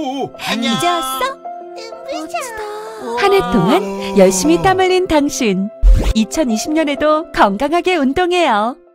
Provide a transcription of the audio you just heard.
이제 왔어? 멋지다. 한 해 동안 열심히 땀 흘린 당신. 2020년에도 건강하게 운동해요.